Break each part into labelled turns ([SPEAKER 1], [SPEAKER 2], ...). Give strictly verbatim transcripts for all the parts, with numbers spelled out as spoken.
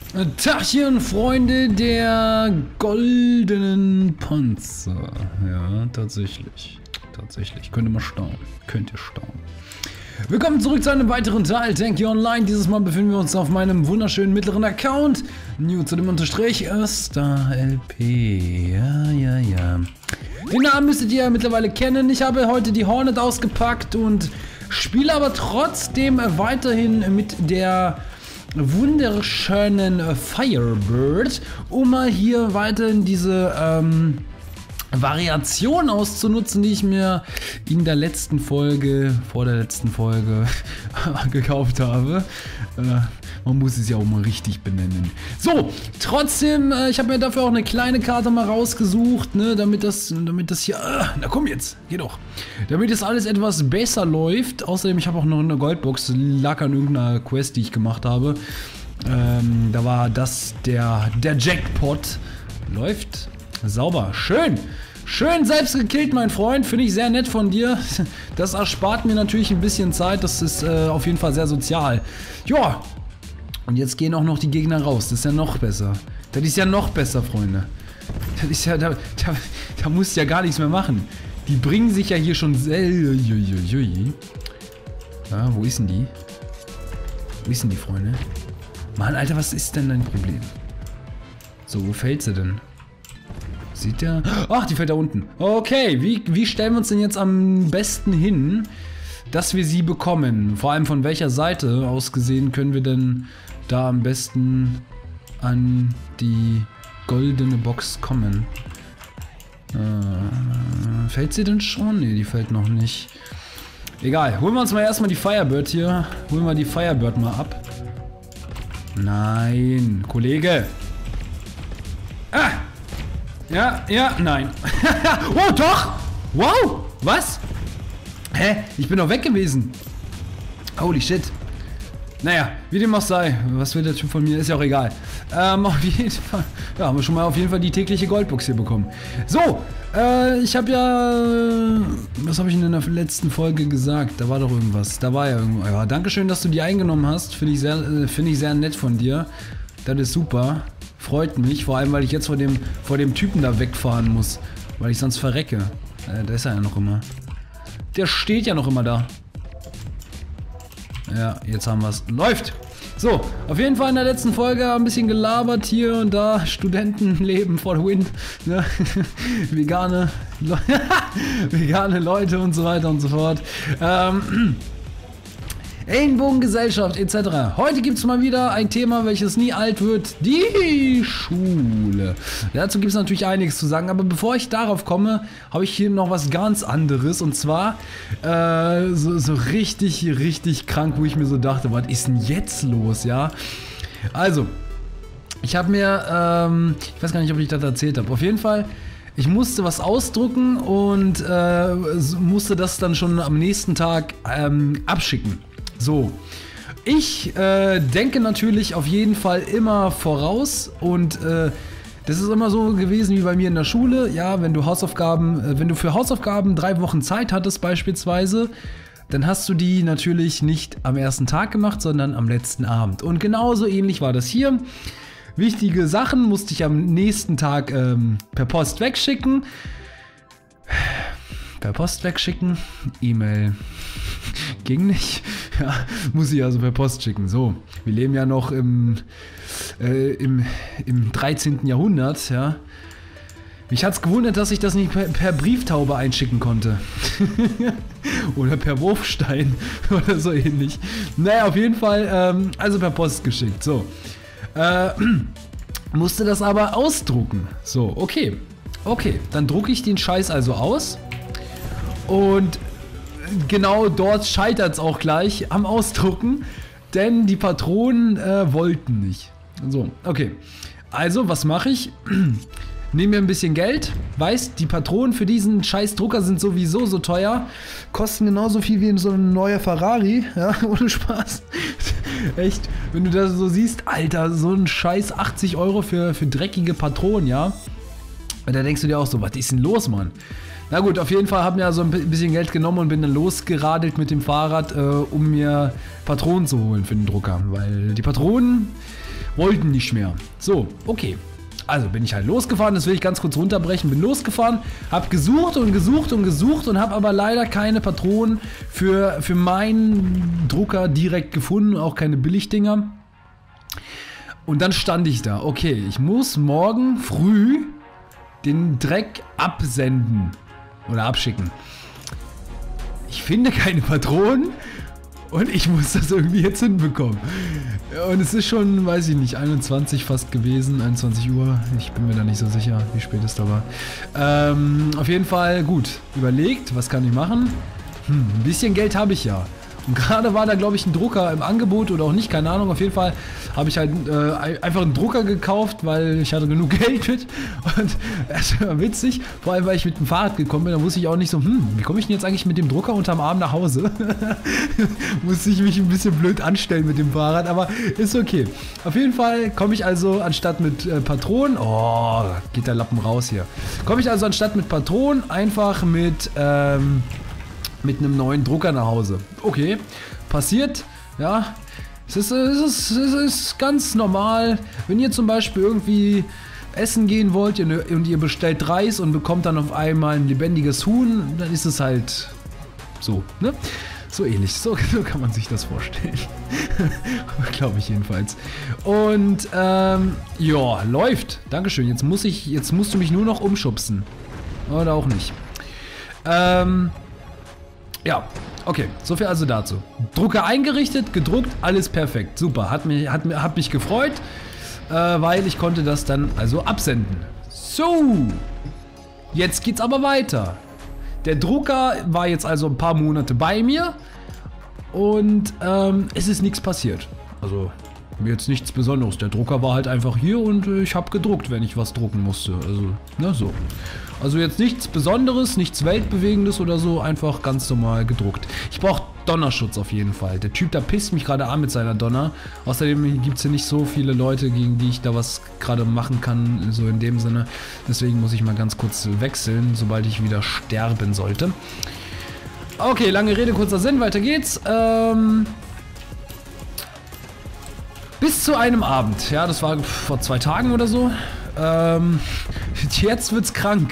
[SPEAKER 1] Tachchen, Freunde der goldenen Panzer. Ja, tatsächlich. Tatsächlich. Könnt ihr mal staunen. Könnt ihr staunen. Willkommen zurück zu einem weiteren Teil Tanky Online. Dieses Mal befinden wir uns auf meinem wunderschönen mittleren Account. New zu dem Unterstrich Star L P. Ja, ja, ja. Den Namen müsstet ihr ja mittlerweile kennen. Ich habe heute die Hornet ausgepackt und spiele aber trotzdem weiterhin mit der wunderschönen Firebird, um mal hier weiterhin diese ähm, Variation auszunutzen, die ich mir in der letzten Folge, vor der letzten Folge gekauft habe. Äh, man muss es ja auch mal richtig benennen. So, trotzdem, äh, ich habe mir dafür auch eine kleine Karte mal rausgesucht, ne, damit das, damit das hier, äh, na komm jetzt, geh doch. Damit das alles etwas besser läuft. Außerdem, ich habe auch noch eine Goldbox, lag an irgendeiner Quest, die ich gemacht habe. Ähm, da war das der, der Jackpot. Läuft sauber, schön. Schön selbst gekillt, mein Freund. Finde ich sehr nett von dir. Das erspart mir natürlich ein bisschen Zeit. Das ist äh, auf jeden Fall sehr sozial. Ja. Und jetzt gehen auch noch die Gegner raus. Das ist ja noch besser. Das ist ja noch besser, Freunde. Das ist ja, da, da, da musst du ja gar nichts mehr machen. Die bringen sich ja hier schon selber. Ja, wo ist denn die? Wo ist denn die, Freunde? Mann, Alter, was ist denn dein Problem? So, wo fällt sie denn? Sieht der? Ach, die fällt da unten. Okay, wie, wie stellen wir uns denn jetzt am besten hin, dass wir sie bekommen? Vor allem von welcher Seite aus gesehen können wir denn da am besten an die goldene Box kommen? Äh, fällt sie denn schon? Ne, die fällt noch nicht. Egal, holen wir uns mal erstmal die Firebird hier. Holen wir die Firebird mal ab. Nein, Kollege. Ah! Ja, ja, nein. Oh, doch! Wow! Was? Hä? Ich bin doch weg gewesen. Holy shit. Naja, wie dem auch sei. Was will der Typ von mir? Ist ja auch egal. Ähm, auf jeden Fall. Ja, haben wir schon mal auf jeden Fall die tägliche Goldbox hier bekommen. So, äh, ich habe ja... Was habe ich in der letzten Folge gesagt? Da war doch irgendwas. Da war ja irgendwo... Ja, Dankeschön, dass du die eingenommen hast. Finde ich sehr, äh, finde ich sehr nett von dir. Das ist super. Freut mich, vor allem, weil ich jetzt vor dem, vor dem Typen da wegfahren muss. Weil ich sonst verrecke. Äh, da ist er ja noch immer. Der steht ja noch immer da. Ja, jetzt haben wir es. Läuft! So, auf jeden Fall in der letzten Folge ein bisschen gelabert hier und da. Studentenleben for the win. Ne? Vegane, Le Vegane Leute und so weiter und so fort. Ähm... Ellenbogengesellschaft et cetera. Heute gibt es mal wieder ein Thema, welches nie alt wird. Die Schule. Dazu gibt es natürlich einiges zu sagen, aber bevor ich darauf komme, habe ich hier noch was ganz anderes. Und zwar äh, so, so richtig, richtig krank, wo ich mir so dachte, was ist denn jetzt los, ja? Also, ich habe mir, ähm, ich weiß gar nicht, ob ich das erzählt habe. Auf jeden Fall, ich musste was ausdrucken und äh, musste das dann schon am nächsten Tag ähm, abschicken. So, ich äh, denke natürlich auf jeden Fall immer voraus und äh, das ist immer so gewesen wie bei mir in der Schule. Ja, wenn du Hausaufgaben, äh, wenn du für Hausaufgaben drei Wochen Zeit hattest beispielsweise, dann hast du die natürlich nicht am ersten Tag gemacht, sondern am letzten Abend. Und genauso ähnlich war das hier. Wichtige Sachen musste ich am nächsten Tag ähm, per Post wegschicken. Per Post wegschicken, E-Mail ging nicht. Ja, muss ich also per Post schicken. So, wir leben ja noch im, äh, im, im dreizehnten Jahrhundert, ja. Mich hat's gewundert, dass ich das nicht per, per Brieftaube einschicken konnte. Oder per Wurfstein oder so ähnlich. Naja, auf jeden Fall, ähm, also per Post geschickt. So. Äh, musste das aber ausdrucken. So, okay. Okay, dann drucke ich den Scheiß also aus. Und genau dort scheitert es auch gleich am Ausdrucken, denn die Patronen äh, wollten nicht. So, okay. Also, was mache ich? Nehme mir ein bisschen Geld, weiß, die Patronen für diesen scheiß Drucker sind sowieso so teuer, kosten genauso viel wie so ein neuer Ferrari, ja, ohne Spaß. Echt, wenn du das so siehst, Alter, so ein scheiß achtzig Euro für, für dreckige Patronen, ja. Und da denkst du dir auch so, was ist denn los, Mann? Na gut, auf jeden Fall habe ich mir so ein bisschen Geld genommen und bin dann losgeradelt mit dem Fahrrad, äh, um mir Patronen zu holen für den Drucker. Weil die Patronen wollten nicht mehr. So, okay. Also bin ich halt losgefahren, das will ich ganz kurz runterbrechen, bin losgefahren, habe gesucht und gesucht und gesucht und habe aber leider keine Patronen für, für meinen Drucker direkt gefunden, auch keine Billigdinger. Und dann stand ich da, okay, ich muss morgen früh den Dreck absenden oder abschicken. Ich finde keine Patronen und ich muss das irgendwie jetzt hinbekommen. Und es ist schon, weiß ich nicht, einundzwanzig fast gewesen, einundzwanzig Uhr. Ich bin mir da nicht so sicher, wie spät es da war. Ähm, auf jeden Fall gut. Überlegt, was kann ich machen? Hm, ein bisschen Geld habe ich ja. Und gerade war da, glaube ich, ein Drucker im Angebot oder auch nicht, keine Ahnung. Auf jeden Fall habe ich halt äh, einfach einen Drucker gekauft, weil ich hatte genug Geld mit. Und das war witzig, vor allem, weil ich mit dem Fahrrad gekommen bin. Da wusste ich auch nicht so, hm, wie komme ich denn jetzt eigentlich mit dem Drucker unterm Arm nach Hause? Musste ich mich ein bisschen blöd anstellen mit dem Fahrrad, aber ist okay. Auf jeden Fall komme ich also anstatt mit äh, Patronen, oh, geht der Lappen raus hier. Komme ich also anstatt mit Patronen einfach mit, ähm, mit einem neuen Drucker nach Hause. Okay, passiert, ja. Es ist, es, ist, es ist ganz normal, wenn ihr zum Beispiel irgendwie essen gehen wollt und ihr bestellt Reis und bekommt dann auf einmal ein lebendiges Huhn, dann ist es halt so, ne? So ähnlich, so, so kann man sich das vorstellen. Glaube ich jedenfalls. Und, ähm, ja, läuft. Dankeschön, jetzt muss ich, jetzt musst du mich nur noch umschubsen. Oder auch nicht. Ähm... Ja, okay, soviel also dazu. Drucker eingerichtet, gedruckt, alles perfekt, super, hat mich, hat, hat mich gefreut, äh, weil ich konnte das dann also absenden. So, jetzt geht's aber weiter. Der Drucker war jetzt also ein paar Monate bei mir und ähm, es ist nichts passiert. Also jetzt nichts Besonderes, der Drucker war halt einfach hier und äh, ich habe gedruckt, wenn ich was drucken musste, also, ne, so. Also jetzt nichts Besonderes, nichts Weltbewegendes oder so, einfach ganz normal gedruckt. Ich brauche Donnerschutz auf jeden Fall. Der Typ da pisst mich gerade an mit seiner Donner. Außerdem gibt es hier nicht so viele Leute, gegen die ich da was gerade machen kann, so in dem Sinne. Deswegen muss ich mal ganz kurz wechseln, sobald ich wieder sterben sollte. Okay, lange Rede, kurzer Sinn, weiter geht's. Ähm... Bis zu einem Abend, ja, das war vor zwei Tagen oder so. Ähm, jetzt wird's krank.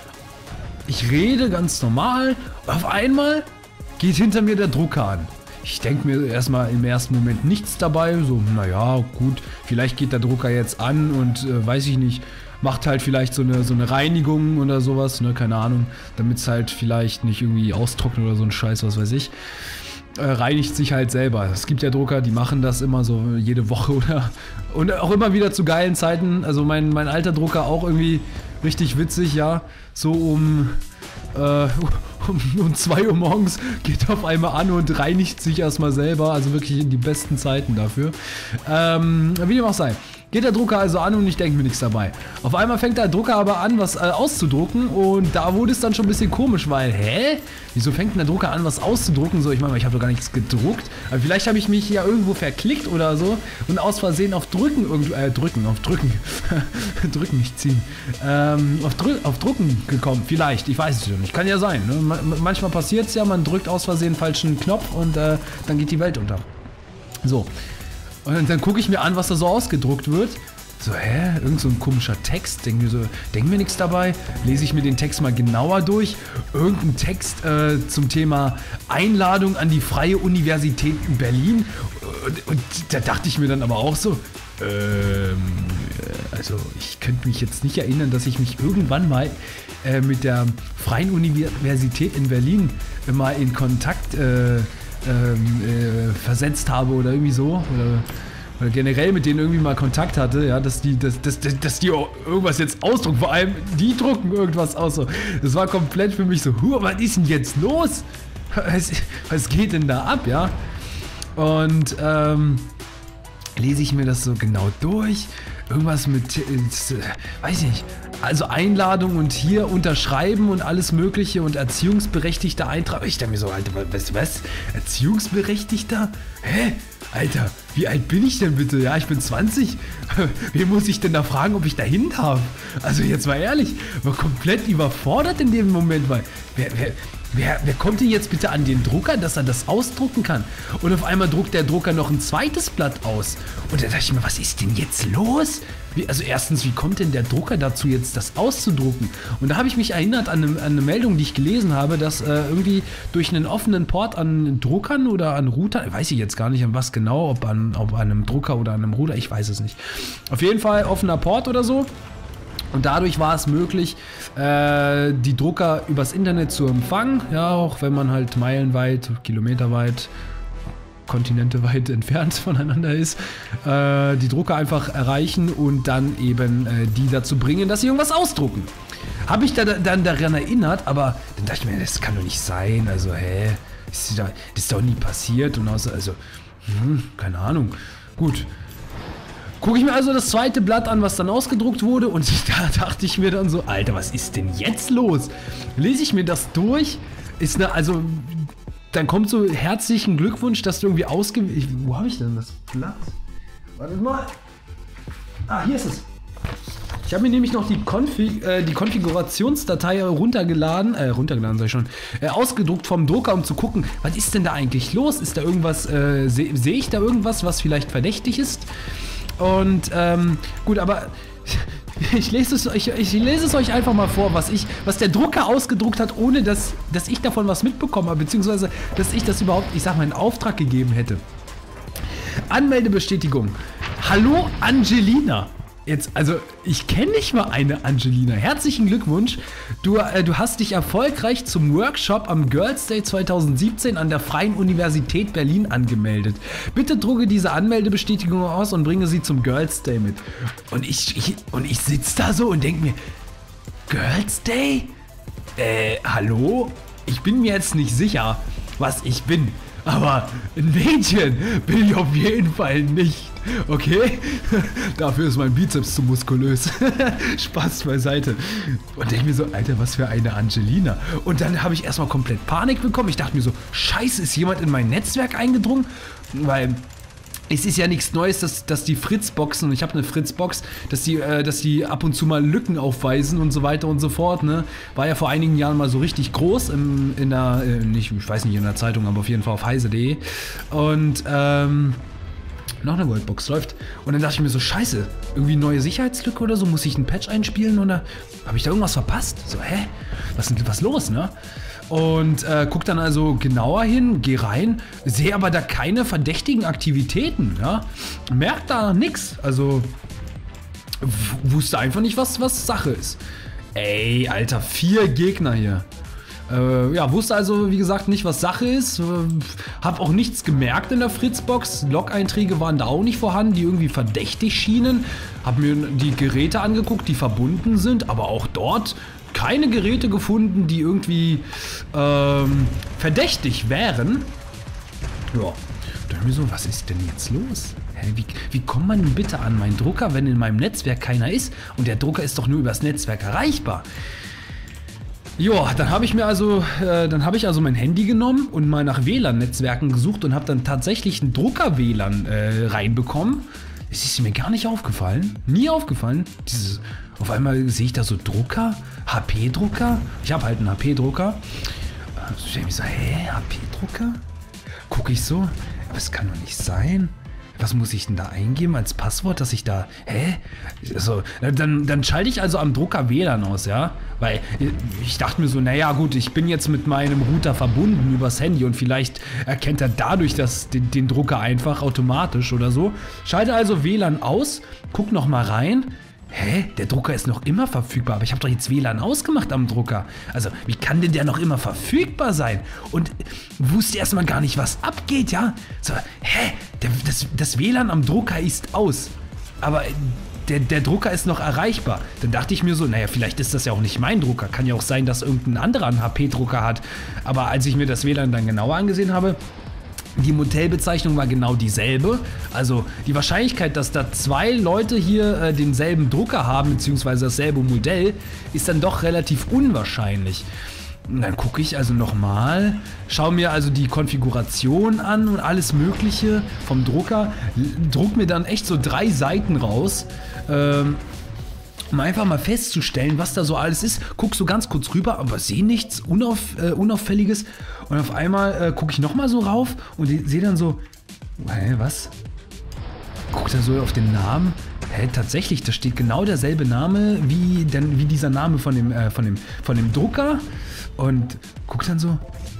[SPEAKER 1] Ich rede ganz normal, auf einmal geht hinter mir der Drucker an. Ich denke mir erstmal im ersten Moment nichts dabei, so, naja, gut, vielleicht geht der Drucker jetzt an und äh, weiß ich nicht, macht halt vielleicht so eine, so eine Reinigung oder sowas, ne, keine Ahnung, damit es halt vielleicht nicht irgendwie austrocknet oder so ein Scheiß, was weiß ich. Äh, reinigt sich halt selber. Es gibt ja Drucker, die machen das immer so jede Woche oder und auch immer wieder zu geilen Zeiten. Also mein, mein alter Drucker auch irgendwie richtig witzig, ja. So um, äh, um, um zwei Uhr morgens geht auf einmal an und reinigt sich erstmal selber. Also wirklich in die besten Zeiten dafür. Ähm, wie dem auch sei. Geht der Drucker also an und ich denke mir nichts dabei. Auf einmal fängt der Drucker aber an, was äh, auszudrucken und da wurde es dann schon ein bisschen komisch, weil, hä? Wieso fängt denn der Drucker an, was auszudrucken? So, ich meine, ich habe doch gar nichts gedruckt. Aber vielleicht habe ich mich ja irgendwo verklickt oder so und aus Versehen auf Drücken, irgendwo, äh, drücken, auf Drücken, drücken nicht ziehen, ähm, auf, Drü auf Drucken gekommen, vielleicht, ich weiß es ja nicht, kann ja sein. Ne? Ma manchmal passiert es ja, man drückt aus Versehen einen falschen Knopf und äh, dann geht die Welt unter. So. Und dann gucke ich mir an, was da so ausgedruckt wird. So, hä? Irgend so ein komischer Text. Denke mir so, denke mir nichts dabei. Lese ich mir den Text mal genauer durch. Irgendein Text äh, zum Thema Einladung an die Freie Universität in Berlin. Und, und da dachte ich mir dann aber auch so, ähm, also ich könnte mich jetzt nicht erinnern, dass ich mich irgendwann mal äh, mit der Freien Universität in Berlin äh, mal in Kontakt äh, Ähm, äh, versetzt habe oder irgendwie so oder, oder generell mit denen irgendwie mal Kontakt hatte, ja, dass die, dass, dass, dass die irgendwas jetzt ausdrucken, vor allem die drucken irgendwas aus. So. Das war komplett für mich so, huh, was ist denn jetzt los? Was, was geht denn da ab, ja? Und ähm, lese ich mir das so genau durch. Irgendwas mit, äh, weiß ich nicht, also Einladung und hier unterschreiben und alles mögliche und erziehungsberechtigter Eintrag. Ich dachte mir so, Alter, was, was? Erziehungsberechtigter? Hä? Alter, wie alt bin ich denn bitte? Ja, ich bin zwanzig. Wen muss ich denn da fragen, ob ich da hin darf? Also jetzt mal ehrlich, war komplett überfordert in dem Moment, weil wer, wer, Wer, wer kommt denn jetzt bitte an den Drucker, dass er das ausdrucken kann? Und auf einmal druckt der Drucker noch ein zweites Blatt aus. Und da dachte ich mir, was ist denn jetzt los? Wie, also erstens, wie kommt denn der Drucker dazu, jetzt das auszudrucken? Und da habe ich mich erinnert an eine, an eine Meldung, die ich gelesen habe, dass äh, irgendwie durch einen offenen Port an Druckern oder an Routern, weiß ich jetzt gar nicht an was genau, ob an, ob an einem Drucker oder an einem Router, ich weiß es nicht. Auf jeden Fall offener Port oder so. Und dadurch war es möglich, äh, die Drucker übers Internet zu empfangen, ja, auch wenn man halt meilenweit, kilometerweit, kontinenteweit entfernt voneinander ist, äh, die Drucker einfach erreichen und dann eben äh, die dazu bringen, dass sie irgendwas ausdrucken. Habe ich da, dann daran erinnert, aber dann dachte ich mir, das kann doch nicht sein, also hä, das ist, da, das ist doch nie passiert und außer, also, hm, keine Ahnung, gut. Gucke ich mir also das zweite Blatt an, was dann ausgedruckt wurde und da dachte ich mir dann so, Alter, was ist denn jetzt los? Lese ich mir das durch, ist eine, also, dann kommt so herzlichen Glückwunsch, dass du irgendwie ausge... Ich, wo habe ich denn das Blatt? Warte mal. Ah, hier ist es. Ich habe mir nämlich noch die, Konfig äh, die Konfigurationsdatei runtergeladen, äh, runtergeladen sag ich schon, äh, ausgedruckt vom Drucker, um zu gucken, was ist denn da eigentlich los? Ist da irgendwas, äh, sehe seh ich da irgendwas, was vielleicht verdächtig ist? Und ähm, gut, aber ich lese, es euch, ich lese es euch einfach mal vor, was, ich, was der Drucker ausgedruckt hat, ohne dass, dass ich davon was mitbekommen habe, beziehungsweise dass ich das überhaupt, ich sag mal, in Auftrag gegeben hätte. Anmeldebestätigung. Hallo Angelina. Jetzt, also ich kenne nicht mal eine Angelina. Herzlichen Glückwunsch. Du, äh, du hast dich erfolgreich zum Workshop am Girls Day zweitausendsiebzehn an der Freien Universität Berlin angemeldet. Bitte drucke diese Anmeldebestätigung aus und bringe sie zum Girls Day mit. Und ich, ich, und ich sitze da so und denke mir, Girls Day? Äh, hallo? Ich bin mir jetzt nicht sicher, was ich bin. Aber ein Mädchen bin ich auf jeden Fall nicht. Okay? Dafür ist mein Bizeps zu muskulös. Spaß beiseite. Und denke mir so, Alter, was für eine Angelina. Und dann habe ich erstmal komplett Panik bekommen. Ich dachte mir so, scheiße, ist jemand in mein Netzwerk eingedrungen? Weil es ist ja nichts Neues, dass, dass die Fritzboxen, und ich habe eine Fritzbox, dass die, äh, dass die ab und zu mal Lücken aufweisen und so weiter und so fort. Ne? War ja vor einigen Jahren mal so richtig groß im, in der, äh, nicht, ich weiß nicht in der Zeitung, aber auf jeden Fall auf heise punkt de. Und ähm, noch eine Worldbox läuft. Und dann dachte ich mir so, scheiße, irgendwie neue Sicherheitslücke oder so, muss ich einen Patch einspielen oder habe ich da irgendwas verpasst? So, hä? Was ist was los, ne? Und äh, guck dann also genauer hin, geh rein, sehe aber da keine verdächtigen Aktivitäten, ja. Merkt da nichts, also wusste einfach nicht, was, was Sache ist. Ey, Alter, vier Gegner hier. Äh, ja, wusste also, wie gesagt, nicht, was Sache ist. Äh, hab auch nichts gemerkt in der Fritzbox. Log-Einträge waren da auch nicht vorhanden, die irgendwie verdächtig schienen. Hab mir die Geräte angeguckt, die verbunden sind, aber auch dort keine Geräte gefunden, die irgendwie ähm, verdächtig wären. Ja, da dachte ich mir so, was ist denn jetzt los? Hä, wie, wie kommt man denn bitte an meinen Drucker, wenn in meinem Netzwerk keiner ist? Und der Drucker ist doch nur übers Netzwerk erreichbar. Ja, dann habe ich mir also, äh, dann habe ich also mein Handy genommen und mal nach W L A N-Netzwerken gesucht und habe dann tatsächlich einen Drucker-W L A N äh, reinbekommen. Es ist mir gar nicht aufgefallen, nie aufgefallen. Dieses, auf einmal sehe ich da so Drucker, H P-Drucker. Ich habe halt einen H P-Drucker. Ich denke mir so, hä, H P-Drucker? Gucke ich so, aber es kann doch nicht sein. Was muss ich denn da eingeben als Passwort, dass ich da, hä? Also, dann, dann schalte ich also am Drucker W L A N aus, ja? Weil ich dachte mir so, naja gut, ich bin jetzt mit meinem Router verbunden übers Handy und vielleicht erkennt er dadurch das, den, den Drucker einfach automatisch oder so. Schalte also W L A N aus, guck noch mal rein. Hä? Der Drucker ist noch immer verfügbar, aber ich habe doch jetzt W L A N ausgemacht am Drucker. Also, wie kann denn der noch immer verfügbar sein? Und wusste erstmal gar nicht, was abgeht, ja? So, hä? Der, das, das W L A N am Drucker ist aus. Aber der, der Drucker ist noch erreichbar. Dann dachte ich mir so, naja, vielleicht ist das ja auch nicht mein Drucker. Kann ja auch sein, dass irgendein anderer einen H P-Drucker hat. Aber als ich mir das W L A N dann genauer angesehen habe, die Modellbezeichnung war genau dieselbe. Also die Wahrscheinlichkeit, dass da zwei Leute hier äh, denselben Drucker haben, beziehungsweise dasselbe Modell, ist dann doch relativ unwahrscheinlich. Und dann gucke ich also nochmal, schaue mir also die Konfiguration an und alles Mögliche vom Drucker, druck mir dann echt so drei Seiten raus. Ähm, um einfach mal festzustellen, was da so alles ist. Guck so ganz kurz rüber, aber sehe nichts Unauf, äh, Unauffälliges. Und auf einmal äh, gucke ich nochmal so rauf und sehe dann so, hä, was? Guck da so auf den Namen. Hä, tatsächlich, da steht genau derselbe Name wie, denn, wie dieser Name von dem, äh, von, dem, von dem Drucker. Und guck dann so.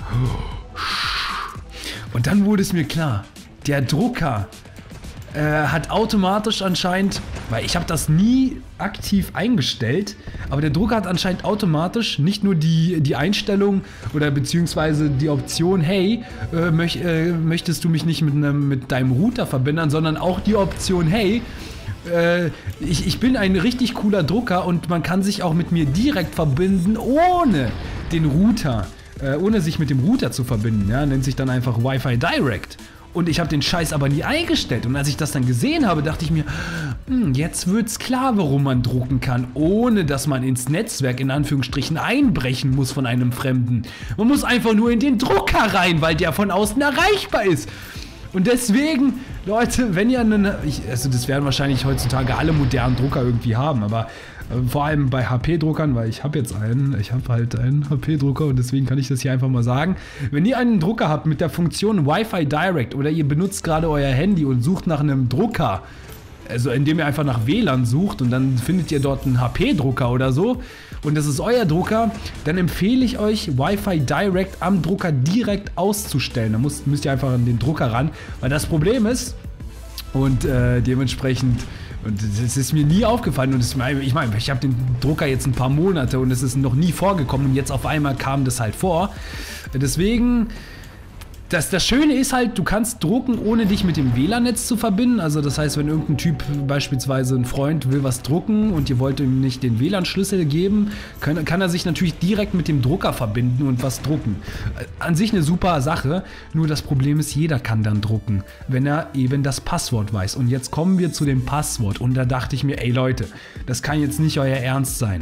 [SPEAKER 1] Und dann wurde es mir klar, der Drucker äh, hat automatisch anscheinend, weil ich habe das nie aktiv eingestellt, aber der Drucker hat anscheinend automatisch nicht nur die, die Einstellung oder beziehungsweise die Option, hey, äh, möch, äh, möchtest du mich nicht mit, einem, mit deinem Router verbinden, sondern auch die Option, hey, äh, ich, ich bin ein richtig cooler Drucker und man kann sich auch mit mir direkt verbinden, ohne den Router, äh, ohne sich mit dem Router zu verbinden, ja, nennt sich dann einfach Wi-Fi Direct. Und ich habe den Scheiß aber nie eingestellt. Und als ich das dann gesehen habe, dachte ich mir, hm, jetzt wird's klar, warum man drucken kann, ohne dass man ins Netzwerk in Anführungsstrichen einbrechen muss von einem Fremden. Man muss einfach nur in den Drucker rein, weil der von außen erreichbar ist. Und deswegen, Leute, wenn ihr einen, ich, also das werden wahrscheinlich heutzutage alle modernen Drucker irgendwie haben, aber äh, vor allem bei H P-Druckern, weil ich habe jetzt einen, ich habe halt einen H P-Drucker und deswegen kann ich das hier einfach mal sagen. Wenn ihr einen Drucker habt mit der Funktion Wi-Fi Direct oder ihr benutzt gerade euer Handy und sucht nach einem Drucker, also indem ihr einfach nach W L A N sucht und dann findet ihr dort einen H P-Drucker oder so und das ist euer Drucker, dann empfehle ich euch, Wi-Fi Direct am Drucker direkt auszustellen. Da müsst, müsst ihr einfach an den Drucker ran, weil das Problem ist und äh, dementsprechend, und das ist mir nie aufgefallen und das, ich meine, ich habe den Drucker jetzt ein paar Monate und es ist noch nie vorgekommen und jetzt auf einmal kam das halt vor. Deswegen, das, das Schöne ist halt, du kannst drucken, ohne dich mit dem W L A N-Netz zu verbinden. Also das heißt, wenn irgendein Typ, beispielsweise ein Freund, will was drucken und ihr wollt ihm nicht den W L A N-Schlüssel geben, kann, kann er sich natürlich direkt mit dem Drucker verbinden und was drucken. An sich eine super Sache, nur das Problem ist, jeder kann dann drucken, wenn er eben das Passwort weiß. Und jetzt kommen wir zu dem Passwort und da dachte ich mir, ey Leute, das kann jetzt nicht euer Ernst sein.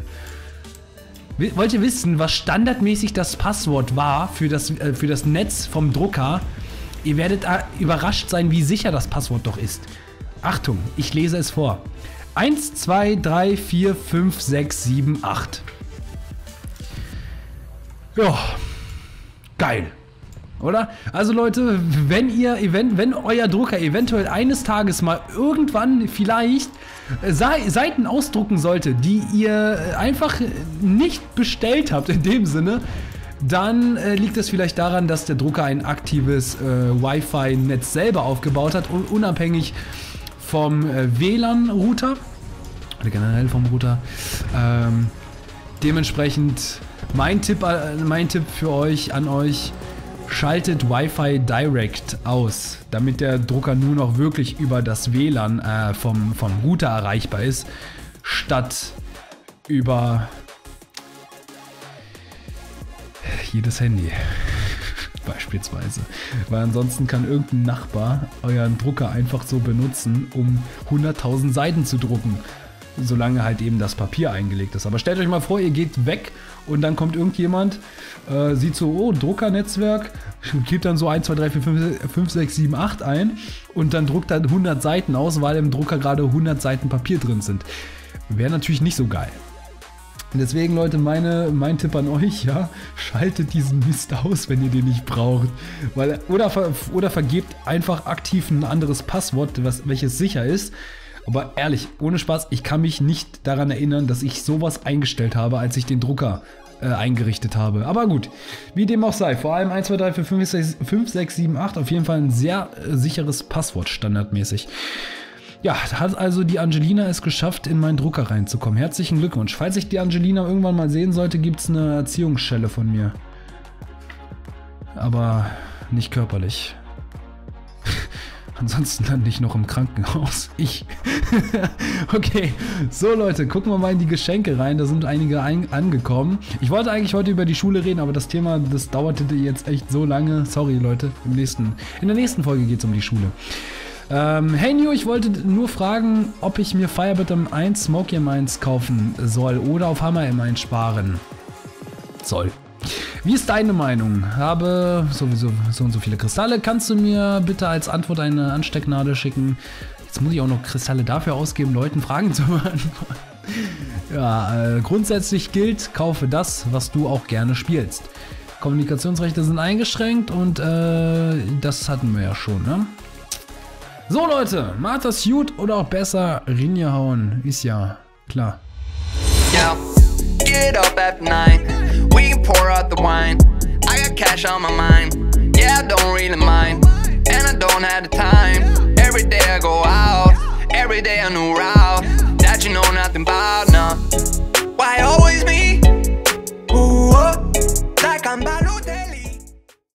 [SPEAKER 1] Wollt ihr wissen, was standardmäßig das Passwort war für das, äh, für das Netz vom Drucker? Ihr werdet äh, überrascht sein, wie sicher das Passwort doch ist. Achtung, ich lese es vor. eins, zwei, drei, vier, fünf, sechs, sieben, acht. Ja, geil. Oder? Also Leute, wenn ihr, event, wenn euer Drucker eventuell eines Tages mal irgendwann vielleicht Seiten ausdrucken sollte, die ihr einfach nicht bestellt habt in dem Sinne, dann äh, liegt es vielleicht daran, dass der Drucker ein aktives äh, Wi-Fi-Netz selber aufgebaut hat, un unabhängig vom äh, W L A N-Router oder generell vom Router. Ähm, dementsprechend mein Tipp, äh, mein Tipp für euch, an euch, schaltet Wi-Fi Direct aus, damit der Drucker nur noch wirklich über das W L A N äh, vom, vom Router erreichbar ist, statt über jedes Handy beispielsweise. Weil ansonsten kann irgendein Nachbar euren Drucker einfach so benutzen, um hunderttausend Seiten zu drucken. Solange halt eben das Papier eingelegt ist. Aber stellt euch mal vor, ihr geht weg und dann kommt irgendjemand, äh, sieht so, oh, Druckernetzwerk, gibt dann so eins, zwei, drei, vier, fünf, sechs, sieben, acht ein und dann druckt dann hundert Seiten aus, weil im Drucker gerade hundert Seiten Papier drin sind. Wäre natürlich nicht so geil. Deswegen, Leute, meine, mein Tipp an euch, ja, schaltet diesen Mist aus, wenn ihr den nicht braucht. Weil, oder, oder vergebt einfach aktiv ein anderes Passwort, was, welches sicher ist. Aber ehrlich, ohne Spaß, ich kann mich nicht daran erinnern, dass ich sowas eingestellt habe, als ich den Drucker äh, eingerichtet habe. Aber gut, wie dem auch sei, vor allem eins, zwei, drei, vier, fünf, sechs, sieben, acht, auf jeden Fall ein sehr äh, sicheres Passwort, standardmäßig. Ja, hat also die Angelina es geschafft, in meinen Drucker reinzukommen. Herzlichen Glückwunsch. Falls ich die Angelina irgendwann mal sehen sollte, gibt es eine Erziehungsschelle von mir. Aber nicht körperlich. Ansonsten lande ich noch im Krankenhaus. Ich. Okay, so Leute, gucken wir mal in die Geschenke rein. Da sind einige ein angekommen. Ich wollte eigentlich heute über die Schule reden, aber das Thema, das dauerte jetzt echt so lange. Sorry Leute, im nächsten, in der nächsten Folge geht es um die Schule. Ähm, hey New, ich wollte nur fragen, ob ich mir Firebird M eins Smokey M eins kaufen soll oder auf Hammer M eins sparen soll. Wie ist deine Meinung? Habe sowieso so und so viele Kristalle. Kannst du mir bitte als Antwort eine Anstecknadel schicken? Jetzt muss ich auch noch Kristalle dafür ausgeben, Leuten Fragen zu beantworten. Ja, äh, grundsätzlich gilt, kaufe das, was du auch gerne spielst. Kommunikationsrechte sind eingeschränkt und äh, das hatten wir ja schon, ne? So Leute, Martha Suit oder auch besser Rinja hauen, ist ja klar.
[SPEAKER 2] Yeah, get up at night, we can pour out the wine. I got cash on my mind, yeah, I don't really mind. And I don't have the time, every day I go out, every day a new route that you know nothing about, nah. Why always me?